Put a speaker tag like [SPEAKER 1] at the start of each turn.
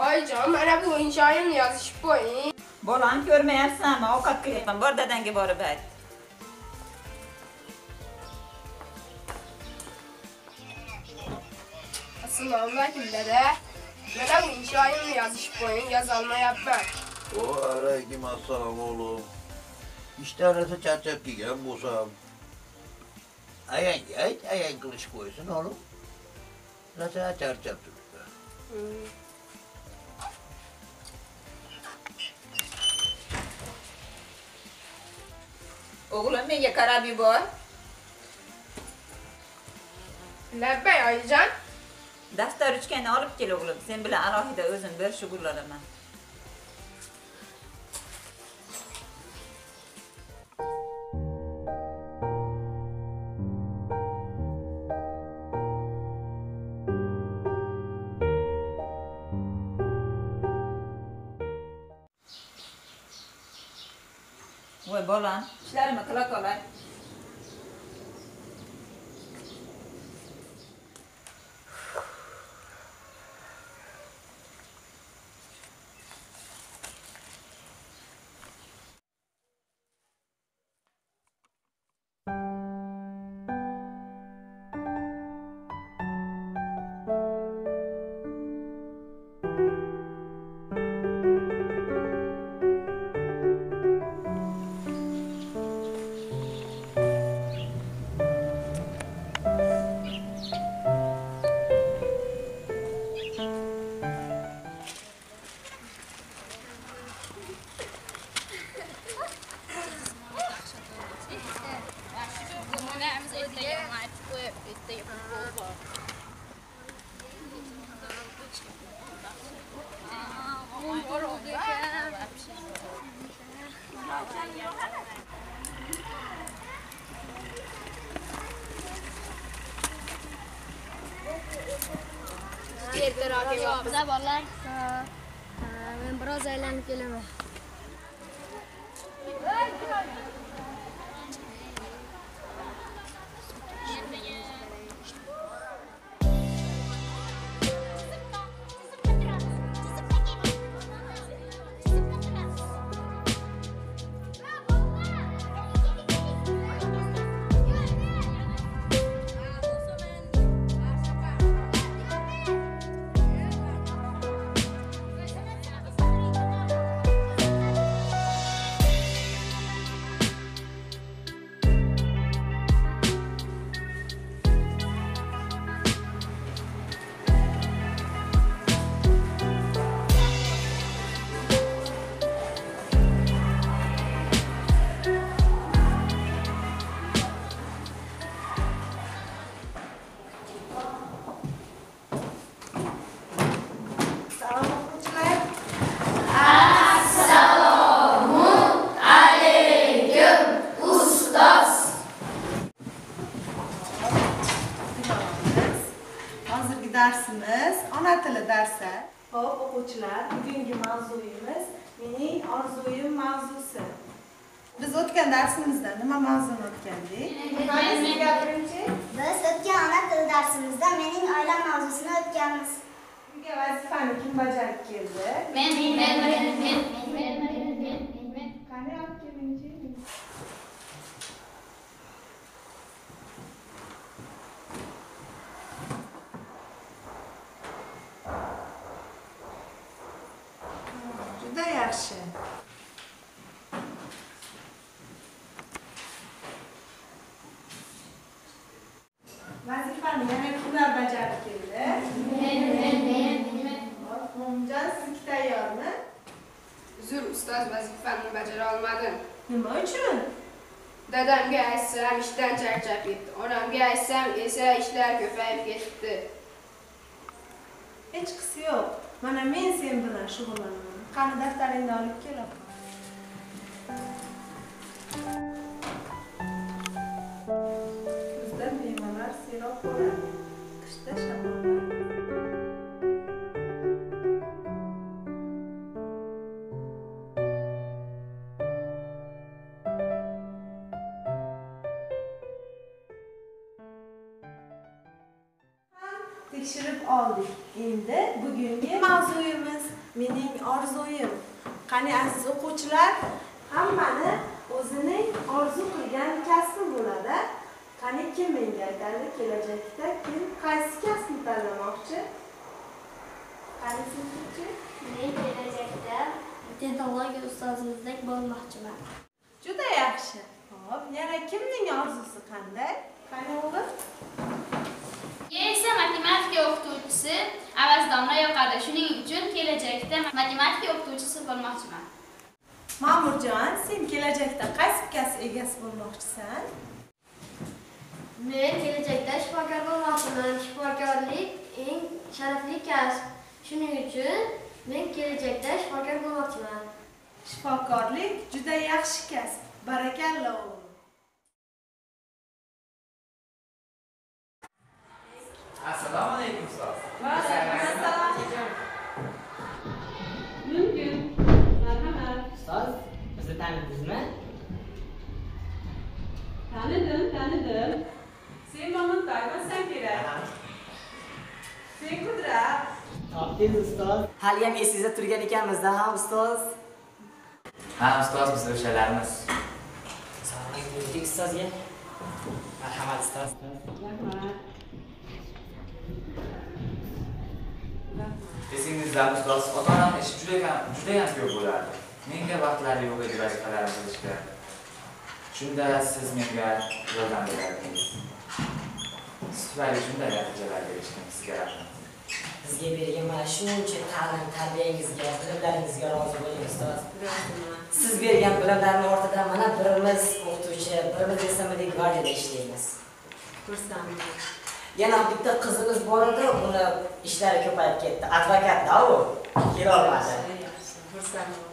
[SPEAKER 1] Oyijon, mana bu inshoyimni yozishib qo'ying.
[SPEAKER 2] Bolam ko'rmayapsanmi? Ovqat qilyapman. Bor dadangga borib ayt.
[SPEAKER 1] Assalomu alaykum dada. Mana bu inshoyimni yozishib qo'ying, yozolmayapman.
[SPEAKER 3] Aleyküm assalom oğlum. İşlerine çarçap kelgan bo'lsam. Ayanga ayt, ayang qilish qo'ysin oğlum. Rosa charchab turibdi.
[SPEAKER 2] O'g'lim menga qarab yubor.
[SPEAKER 1] Labbay oyijon.
[SPEAKER 2] Daftar ruchkani olib kel o'g'lim. Sen bilan alohida o'zim bir shug'ullanaman. Voy bolam, ishlarimni qila qolay.
[SPEAKER 4] Bize varlar. Ben biraz eğlenip gelemem.
[SPEAKER 5] Dersimiz ana tili dersi. Hop o'quvchilar, bugungi mavzuyimiz mening orzuyim mavzusi. Biz o'tgan darsimizda nima mavzuni o'tgandik? Siz gapiringchi.
[SPEAKER 4] Biz o'tgan ana tili dersimizda mening oilam mavzusini o'tganmiz.
[SPEAKER 5] Uyga vazifani kim bajarib keldi?
[SPEAKER 4] Men.
[SPEAKER 5] Qani olib kelingchi. Juda yaxshi. Vazifani yana kimlar bajarib keldi?
[SPEAKER 4] Men.
[SPEAKER 5] Mo'minjon, siz tayyormi?
[SPEAKER 1] Uzr ustoz, vazifamni bajara olmadim.
[SPEAKER 5] Nima uchun?
[SPEAKER 1] Dadamga aytsam ishdan charchab ketdi. Onamga aytsam esa ishlar ko'payib ketdi.
[SPEAKER 5] Hech qisi yo'q. Mana men sen bilan shug'ullanaman. Qani daftaringni olib kel. Kuzda mevalar serob bo'ladi. Qishda shamollar. Tekshirib oldik. Endi bugungi mavzuyimiz mening orzuyim. Qani aziz o'quvchilar, hammani o'zining orzu qilgan kasbi bo'ladi. Qani kim menga aytadi kelajakda kim qaysi kasbni tanlamoqchi? Qani sizchi?
[SPEAKER 6] Men kelajakda texnologiya ustozimizdek bo'lmoqchiman.
[SPEAKER 5] Juda yaxshi. Xo'p, yana kimning orzusi qanday? Qani o'g'il?
[SPEAKER 7] Menga esa matematika o'qituvchisi Avazdomla yoqadi. Shuning uchun kelajakda matematika o'qituvchisi bo'lmoqchiman.
[SPEAKER 5] Ma'murjon, sen kelajakda qaysi kasb egasi bo'lmoqchisan?
[SPEAKER 6] Men kelajakda shifokor bo'lmoqchiman. Shifokorlik eng sharafli kasb. Shuning uchun men kelajakda shifokor bo'lmoqchiman.
[SPEAKER 5] Shifokorlik juda yaxshi kasb. Barakalla o'g'lim.
[SPEAKER 8] Assalomu alaykum ustoz.
[SPEAKER 5] Va alaykum assalom. Mumkin. Marhamat.
[SPEAKER 9] Ustoz, bizni tanidingizmi?
[SPEAKER 5] Tanidim. Sen Mamuntayman kerak. Sen Qudrat.
[SPEAKER 9] Topdingiz ustoz. Haliyam esingizda turgan ekanmiz-da, ha ustoz?
[SPEAKER 8] Ha ustoz, biz o'shalarmiz.
[SPEAKER 9] Salom berdik ustozga. Marhamat ustoz.
[SPEAKER 5] Rahmat.
[SPEAKER 8] Esingizda ustoz, ota-onam ishi judayam ko'p bo'lardi. Menga vaqtlari yo'q edi vazifalarimni qilishga. Shunda siz menga yordam berdingiz. Siz tufayli shunday natijalarga erishdim. Sizga rahmat.
[SPEAKER 9] Bizga bergan mana shuncha ta'lim, tarbiyangizga, bilimlaringizga rozi bo'ling ustoz. Siz bergan bilimlarning ortidan mana birimiz o'qituvchi, birimiz esa milliy gvardiyada ishlaymiz.
[SPEAKER 2] Xursandman.
[SPEAKER 9] Yana bitta qizimiz bor edi, uni ishlari ko'payib ketdi. Advokat-da u. Kela olmadi.
[SPEAKER 2] Yaxshi, xursandman.